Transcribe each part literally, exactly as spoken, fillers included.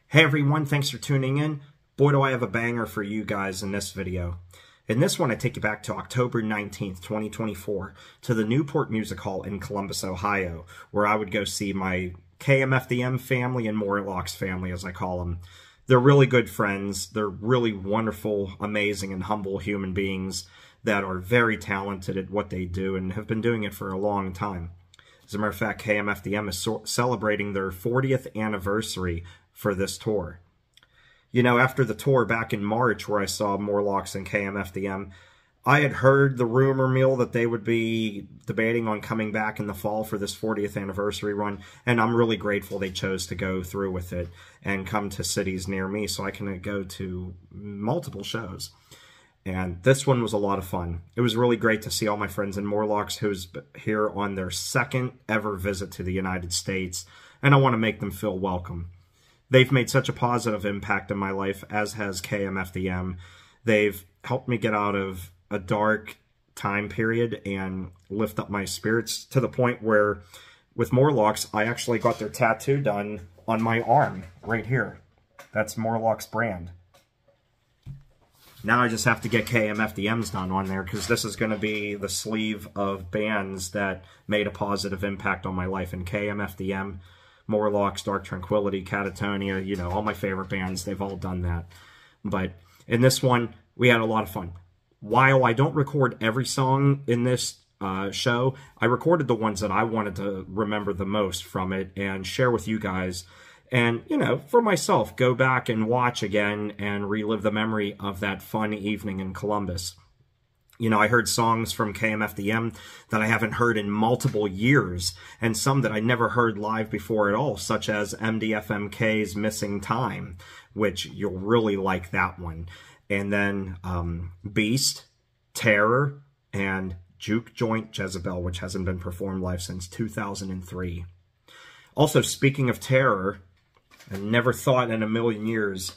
Hey everyone, thanks for tuning in. Boy, do I have a banger for you guys in this video. In this one, I take you back to October nineteenth, twenty twenty-four, to the Newport Music Hall in Columbus, Ohio, where I would go see my K M F D M family and Morlocks family, as I call them. They're really good friends. They're really wonderful, amazing, and humble human beings that are very talented at what they do and have been doing it for a long time. As a matter of fact, K M F D M is so celebrating their fortieth anniversary for this tour. You know, after the tour back in March where I saw Morlocks and K M F D M, I had heard the rumor mill that they would be debating on coming back in the fall for this fortieth anniversary run, and I'm really grateful they chose to go through with it and come to cities near me so I can go to multiple shows. And this one was a lot of fun. It was really great to see all my friends in Morlocks who's here on their second ever visit to the United States, and I want to make them feel welcome. They've made such a positive impact in my life, as has K M F D M. They've helped me get out of a dark time period and lift up my spirits to the point where, with Morlocks, I actually got their tattoo done on my arm, right here. That's Morlocks brand. Now I just have to get K M F D M's done on there, because this is going to be the sleeve of bands that made a positive impact on my life. And K M F D M, Morlocks, Dark Tranquillity, Catatonia, you know, all my favorite bands, they've all done that. But in this one, we had a lot of fun. While I don't record every song in this uh, show, I recorded the ones that I wanted to remember the most from it and share with you guys. And, you know, for myself, go back and watch again and relive the memory of that fun evening in Columbus. You know, I heard songs from K M F D M that I haven't heard in multiple years, and some that I never heard live before at all, such as M D F M K's Missing Time, which you'll really like that one. And then um, Beast, Terror, and Juke Joint Jezebel, which hasn't been performed live since two thousand three. Also, speaking of Terror, I never thought in a million years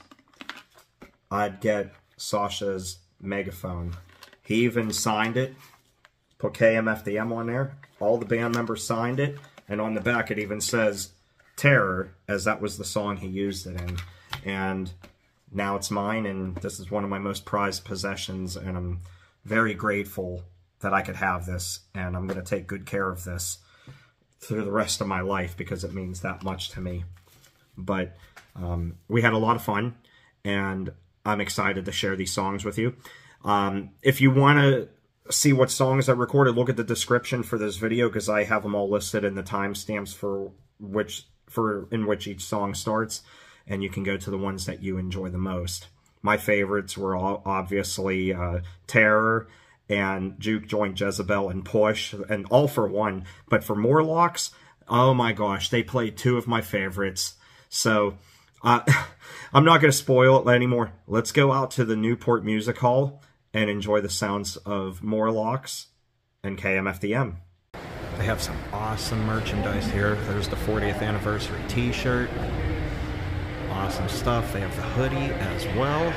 I'd get Sasha's megaphone. He even signed it, put K M F D M on there. All the band members signed it, and on the back it even says Terror, as that was the song he used it in. And now it's mine, and this is one of my most prized possessions, and I'm very grateful that I could have this, and I'm going to take good care of this through the rest of my life because it means that much to me. But um, we had a lot of fun, and I'm excited to share these songs with you. Um, if you want to see what songs I recorded, look at the description for this video, because I have them all listed in the timestamps for which for in which each song starts, and you can go to the ones that you enjoy the most. My favorites were all obviously uh, Terror and Juke Joint Jezebel and Push, and All for One. But for Morlocks, oh my gosh, they played two of my favorites. So uh, I'm not going to spoil it anymore. Let's go out to the Newport Music Hall and enjoy the sounds of Morlocks and K M F D M. They have some awesome merchandise here. There's the fortieth anniversary t-shirt. Awesome stuff. They have the hoodie as well.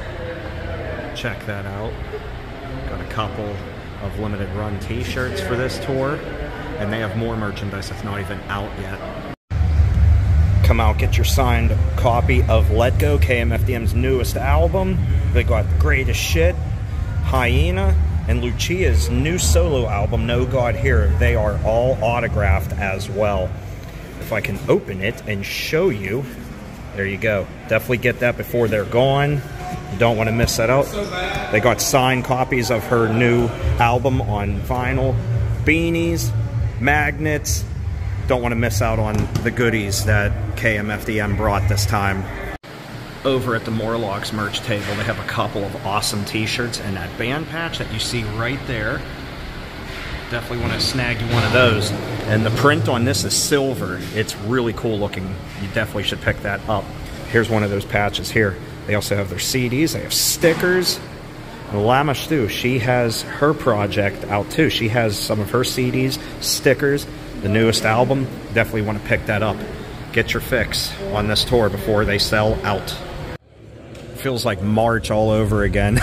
Check that out. Got a couple of limited run t-shirts for this tour. And they have more merchandise that's not even out yet. Come out, get your signed copy of Let Go, K M F D M's newest album. They got Greatest Shit, Hyena, and Lucia's new solo album, No God Here. They are all autographed as well. If I can open it and show you, there you go. Definitely get that before they're gone. You don't want to miss that out. They got signed copies of her new album on vinyl, beanies, magnets. Don't want to miss out on the goodies that K M F D M brought this time. Over at the Morlocks merch table, they have a couple of awesome t-shirts and that band patch that you see right there. Definitely want to snag you one of those. And the print on this is silver. It's really cool looking. You definitely should pick that up. Here's one of those patches here. They also have their C Ds. They have stickers. Lama Stu, she has her project out too. She has some of her C Ds, stickers, the newest album. Definitely want to pick that up. Get your fix on this tour before they sell out. Feels like March all over again.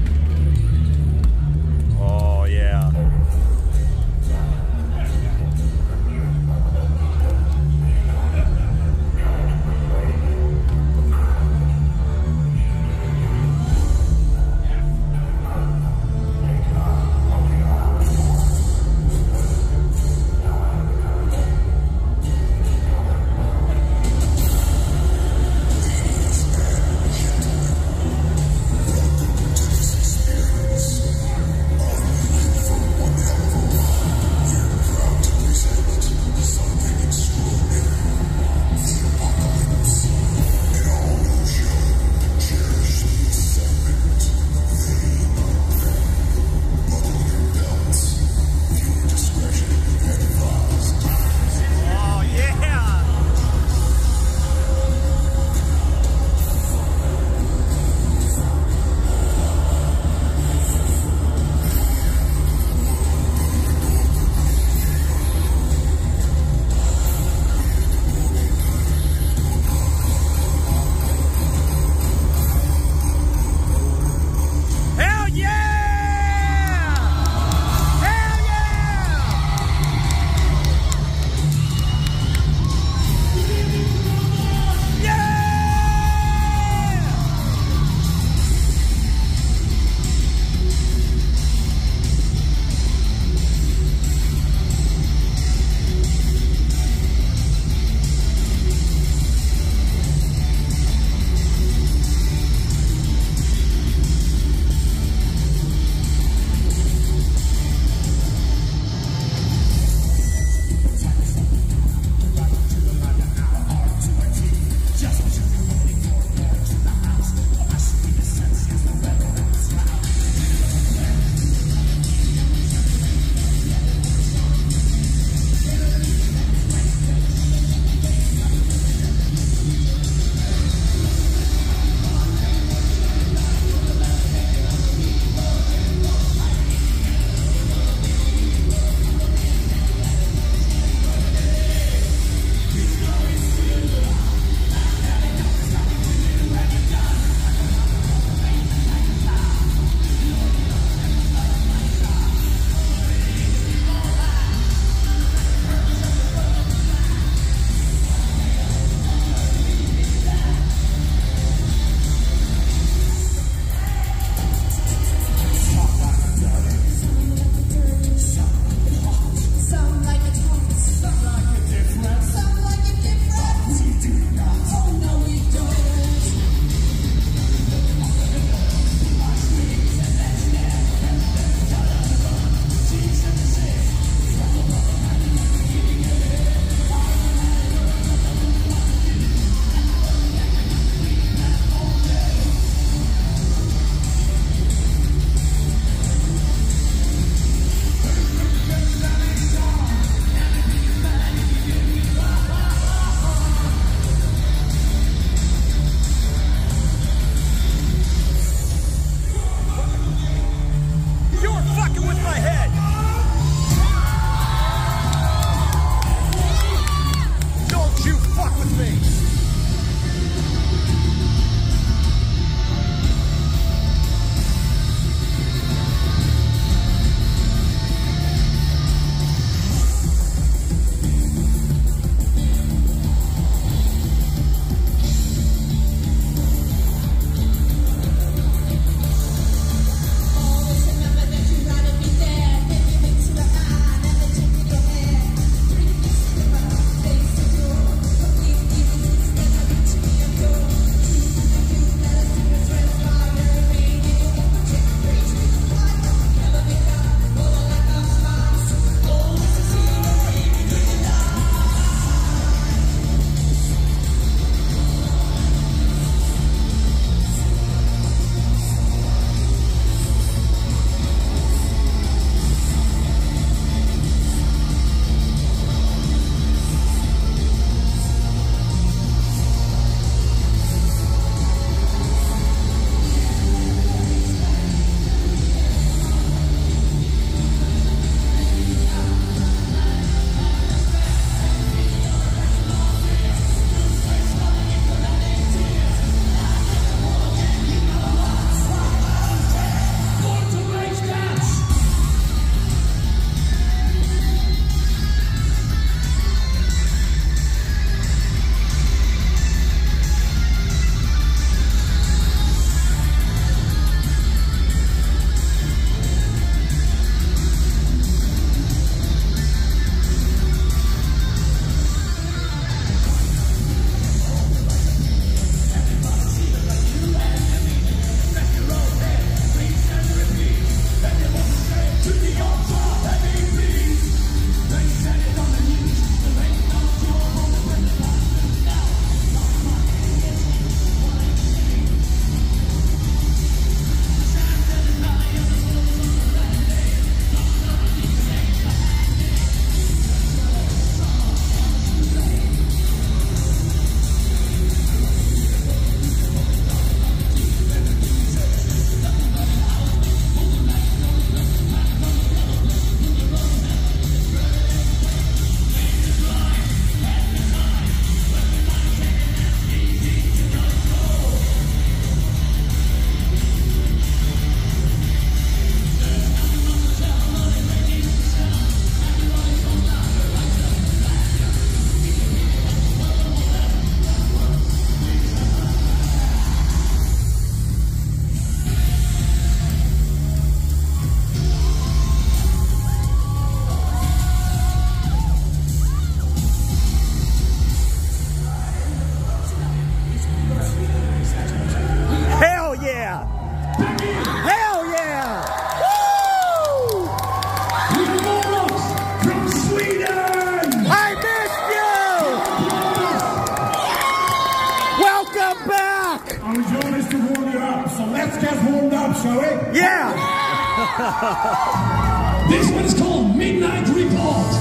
Oh yeah. shall we? Yeah! This one is called Midnight Report.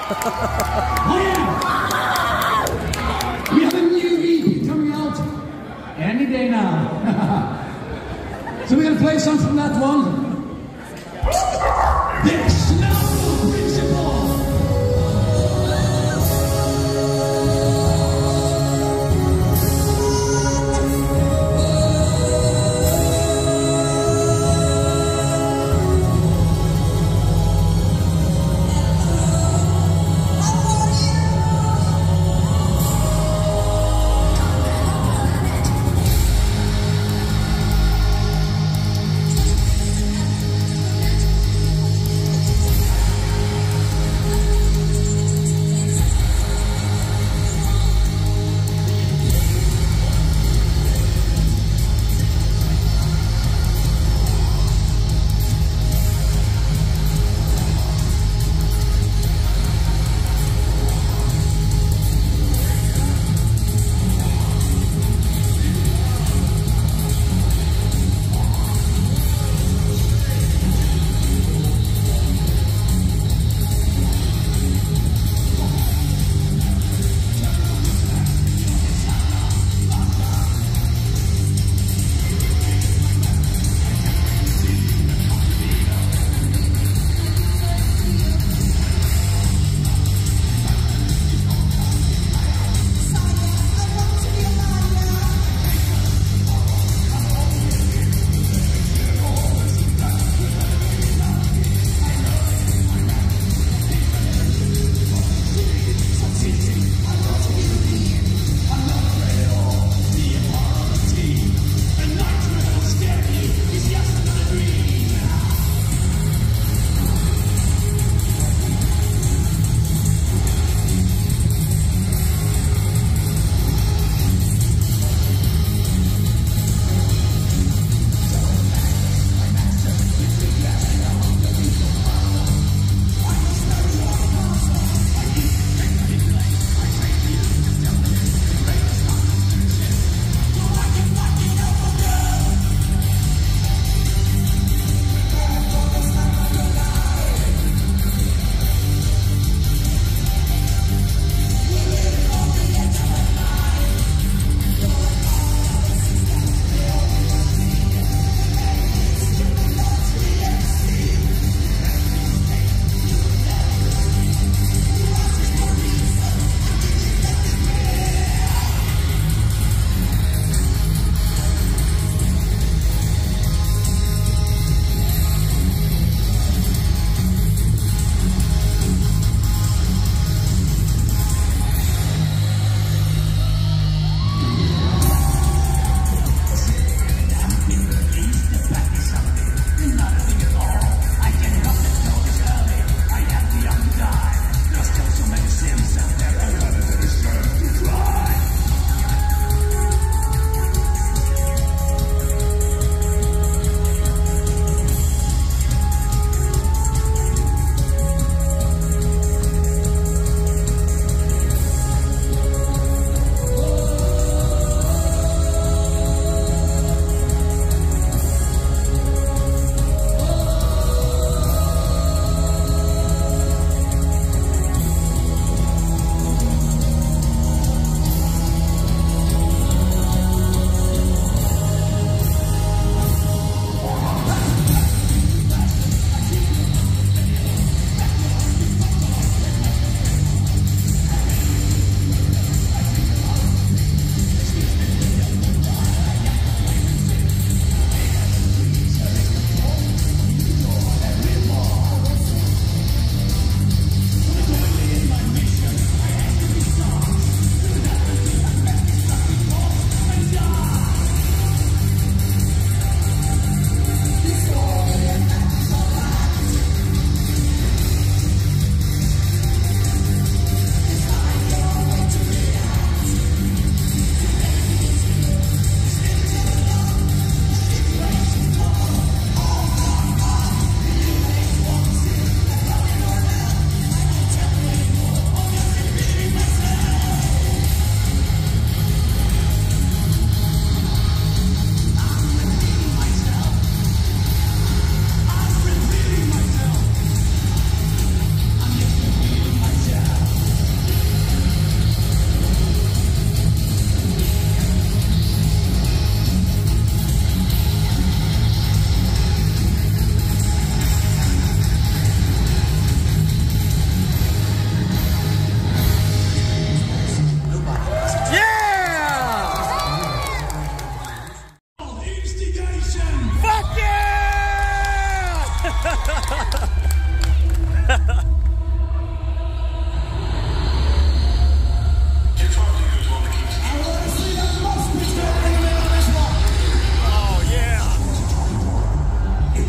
Oh yeah! We have a new E P coming out any day now. So we're gonna play something from that one. The S N A F U principle.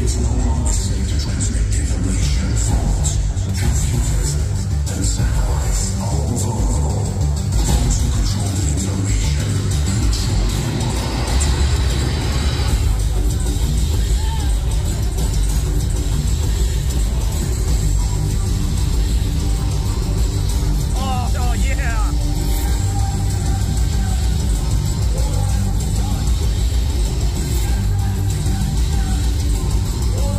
Oh,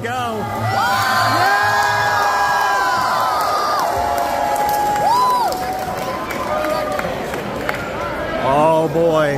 go. Oh boy.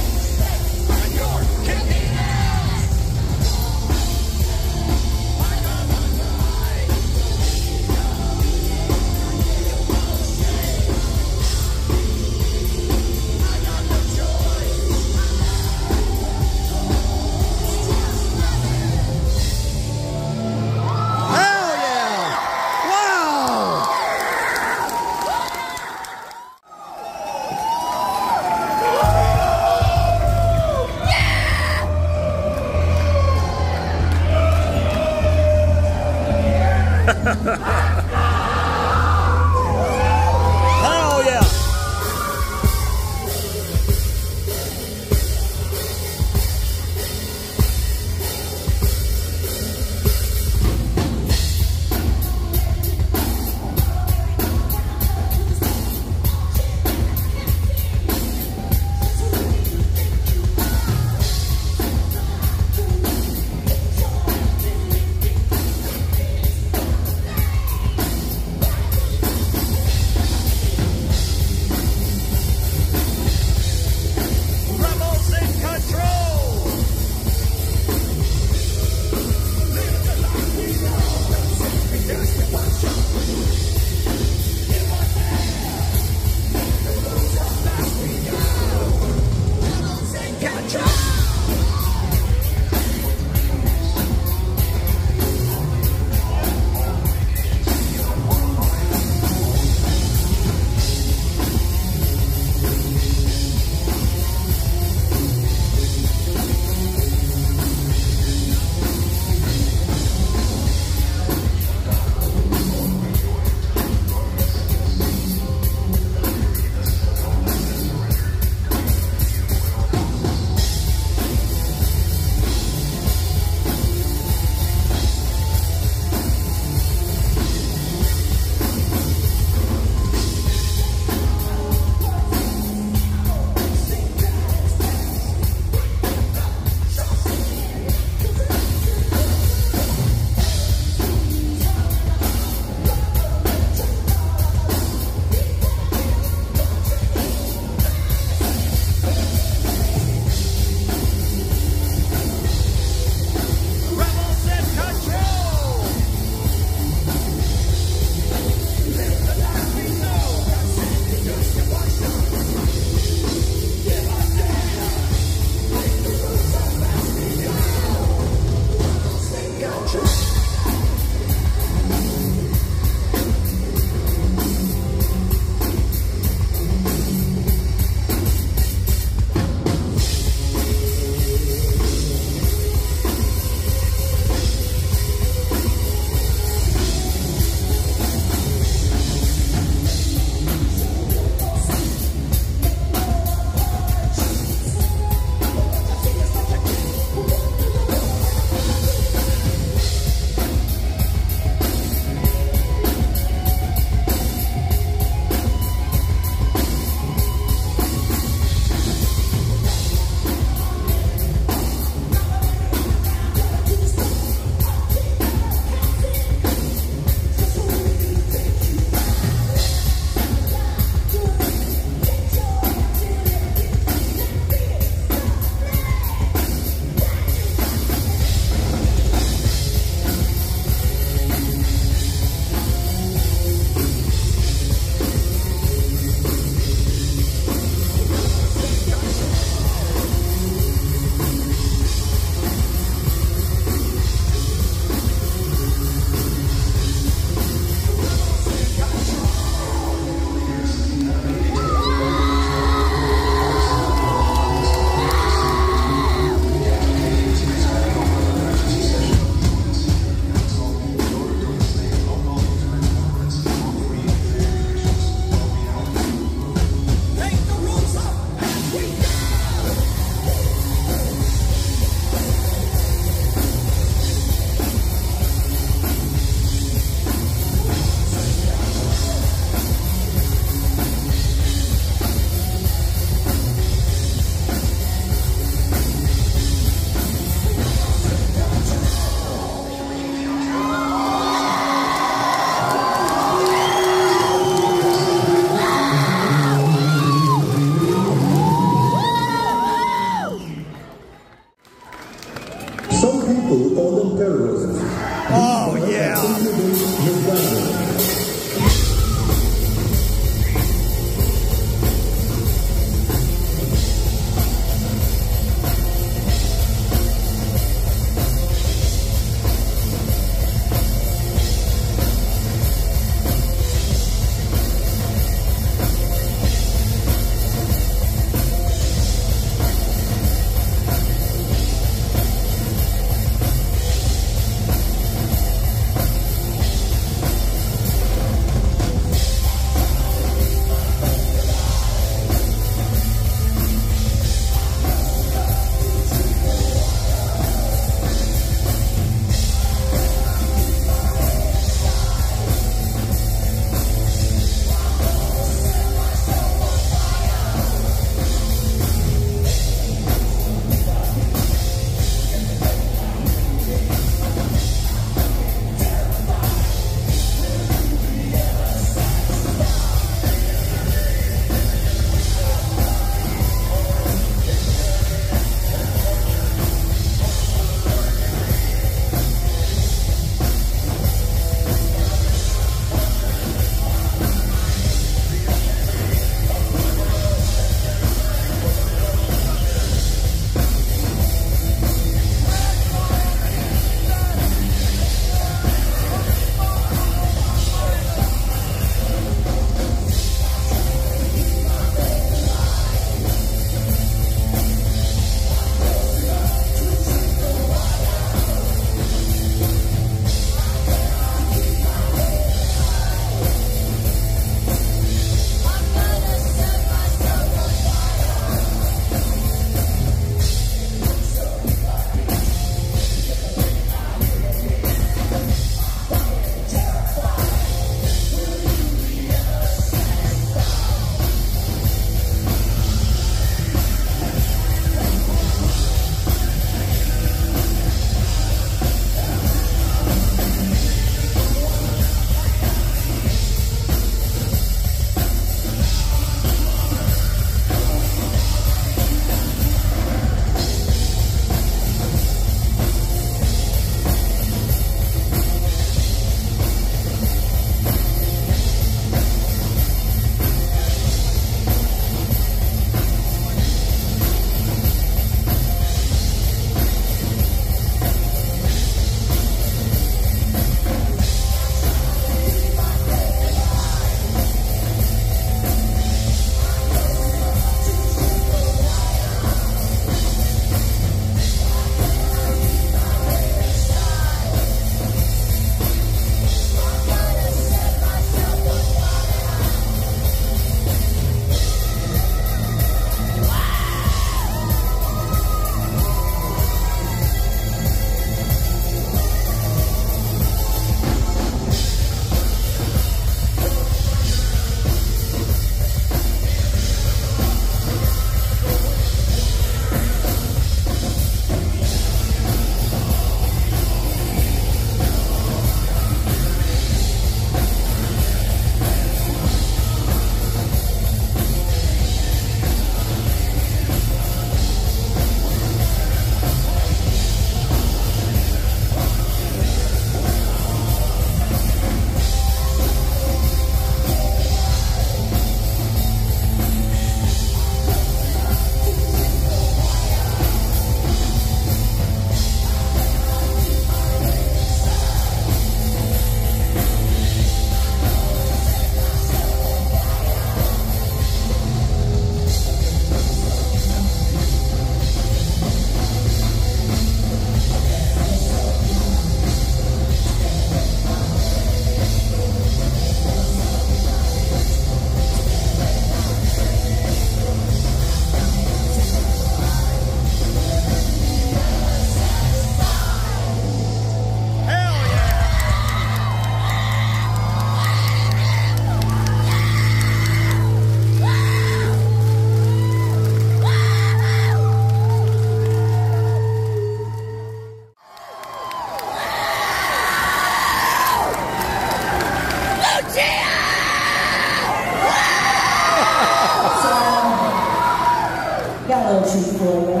L two for you.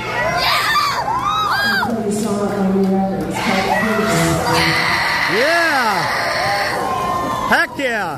And play the song on the other. It's called Yeah! Heck yeah!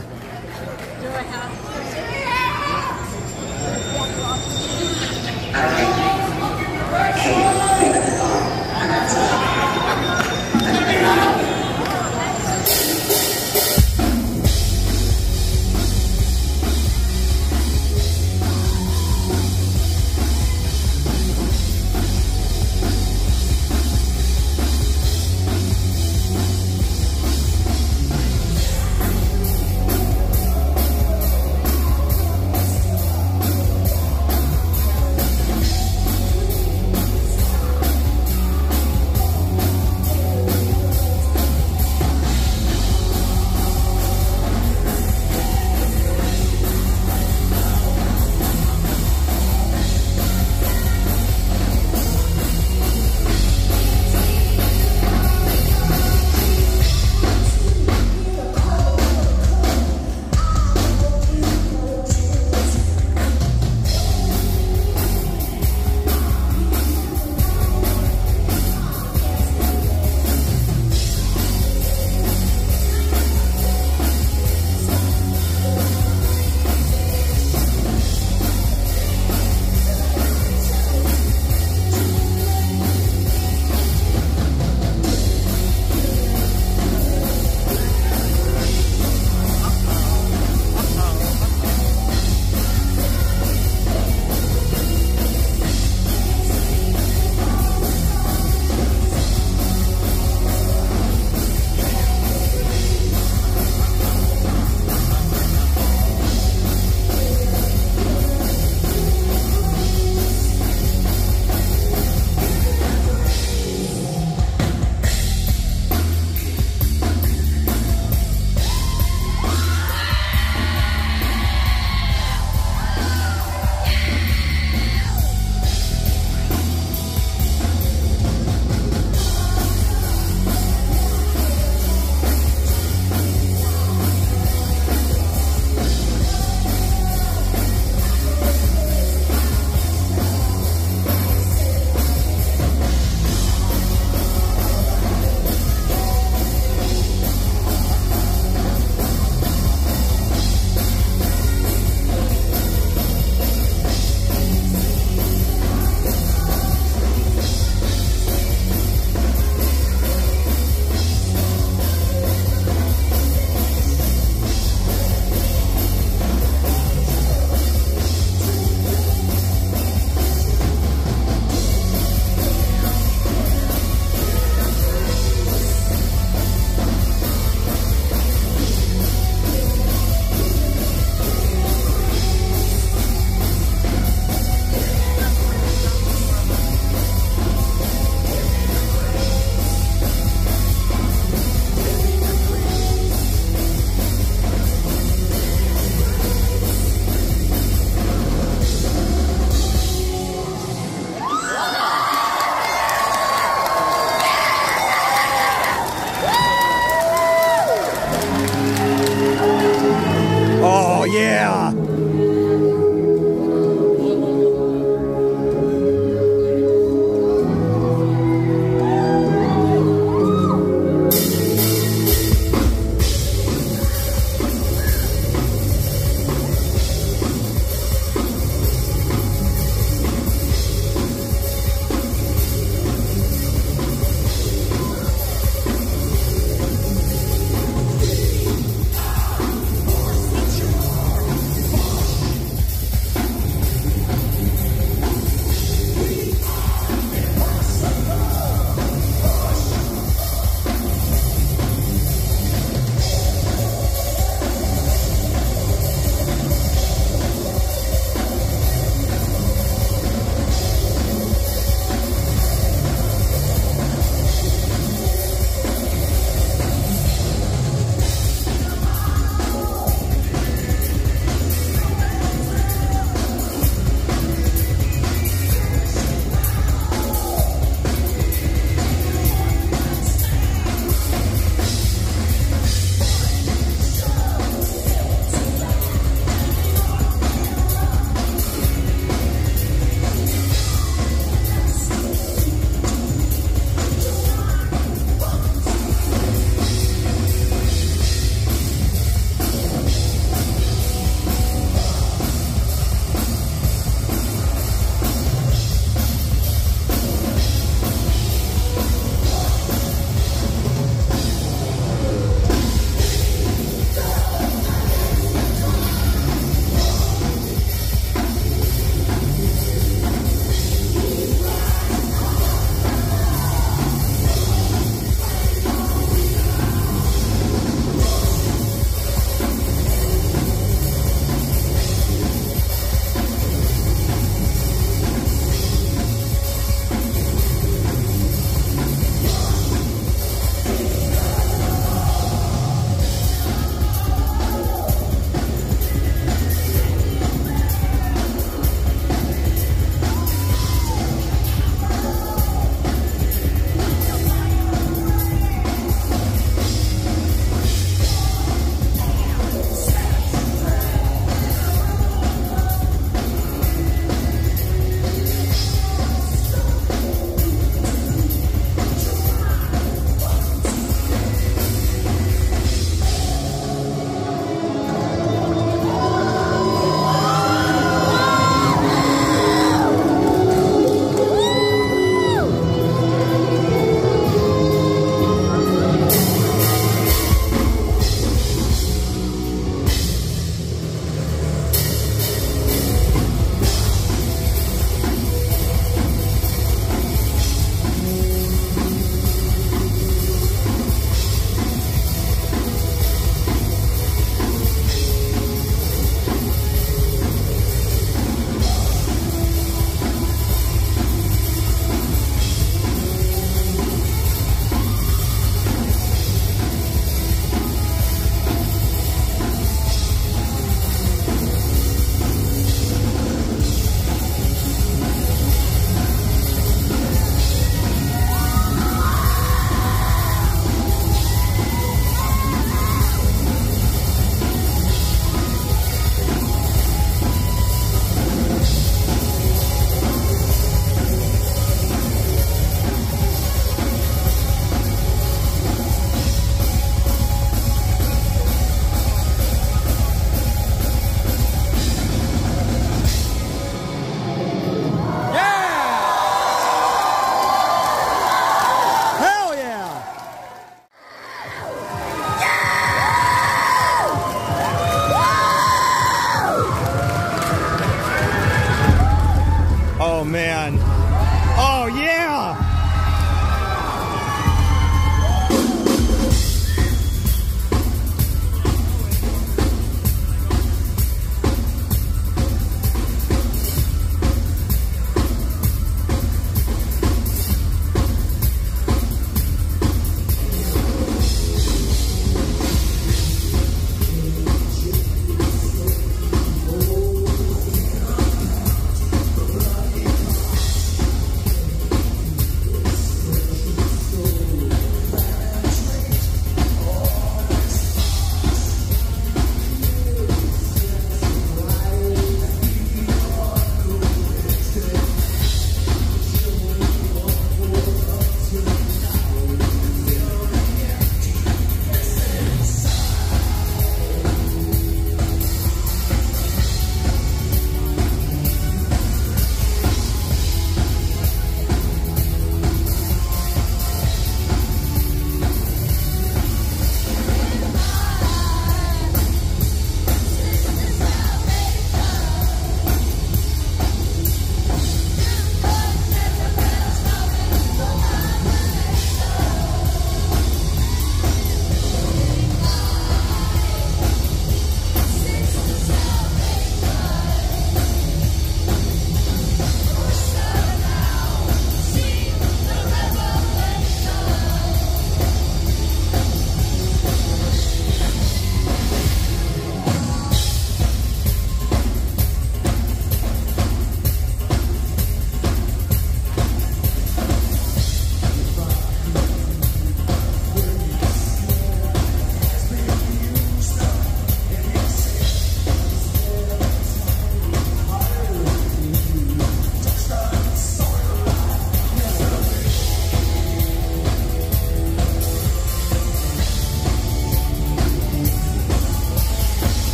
Oh, man. Oh, yeah!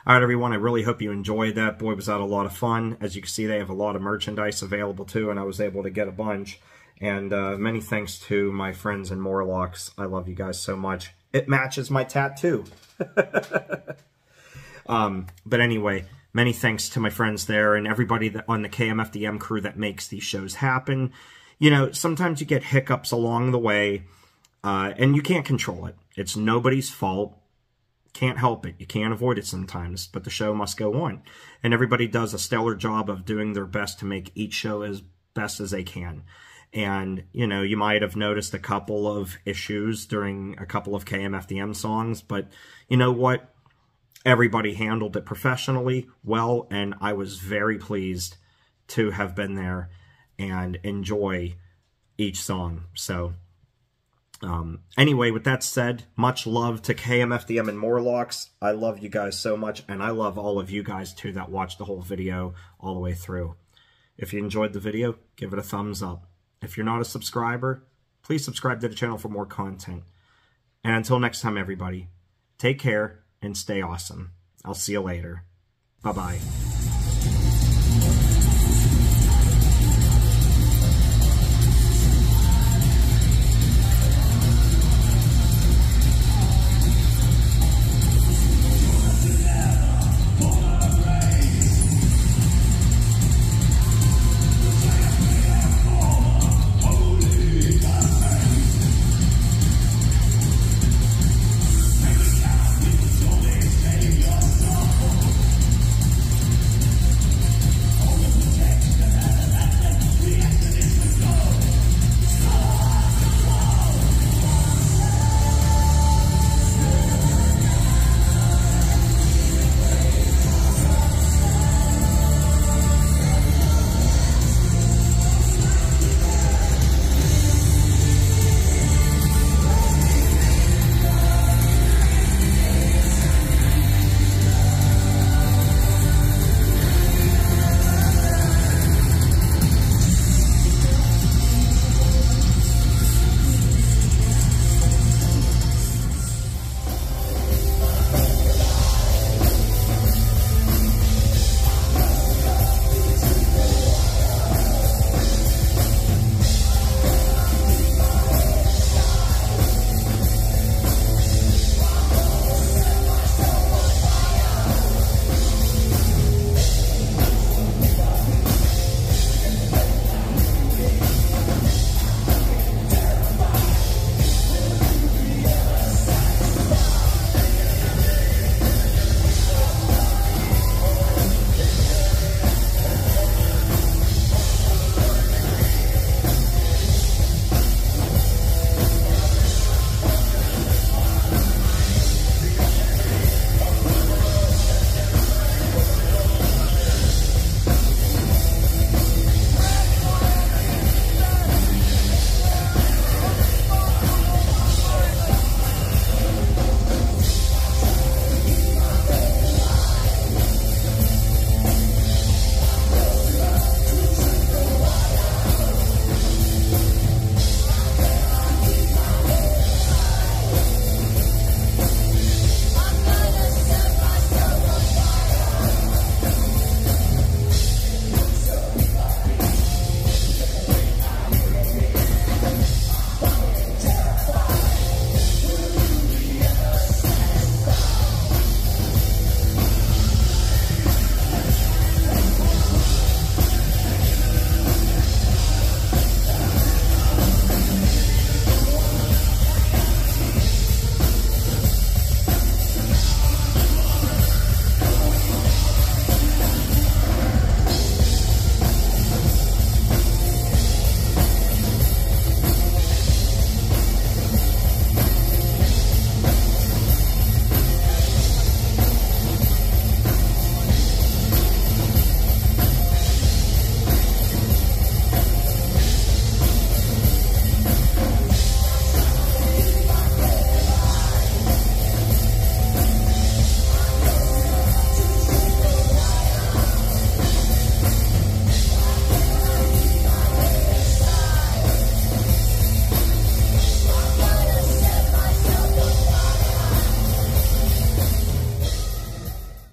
All right, everyone, I really hope you enjoyed that. Boy, was that a lot of fun. As you can see, they have a lot of merchandise available, too, and I was able to get a bunch. And uh, many thanks to my friends in Morlocks. I love you guys so much. It matches my tattoo. um, but anyway, many thanks to my friends there and everybody that on the K M F D M crew that makes these shows happen. You know, sometimes you get hiccups along the way, uh, and you can't control it. It's nobody's fault. Can't help it. You can't avoid it sometimes, but the show must go on. And everybody does a stellar job of doing their best to make each show as best as they can. And, you know, you might have noticed a couple of issues during a couple of K M F D M songs, but you know what? Everybody handled it professionally, well, and I was very pleased to have been there and enjoy each song. So, um, anyway, with that said, much love to K M F D M and Morlocks. I love you guys so much, and I love all of you guys, too, that watched the whole video all the way through. If you enjoyed the video, give it a thumbs up. If you're not a subscriber, please subscribe to the channel for more content. And until next time, everybody, take care and stay awesome. I'll see you later. Bye-bye.